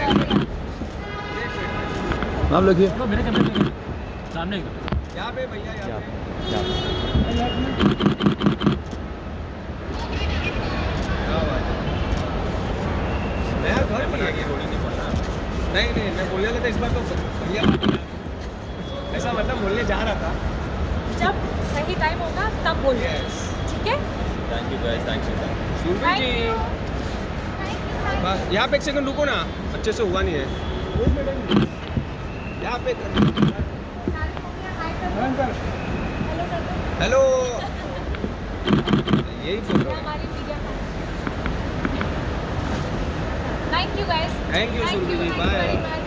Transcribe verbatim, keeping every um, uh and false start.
आप लिखिए मेरे कैमरे में सामने यहाँ पे भैया यहाँ पे नया घर बना के थोड़ी नहीं बोलना। नहीं नहीं मैं बोलने लगा था इस बार तो भैया ऐसा मतलब बोलने जा रहा था। जब सही टाइम होगा तब बोलिए, ठीक है? Thank you guys, thank you Surabhi ji. बस यहाँ पे एक सेकंड रुको ना, अच्छे से हुआ नहीं है यहाँ पे। हेलो यही photo. Thank you guys, thank you Surabhi ji, bye.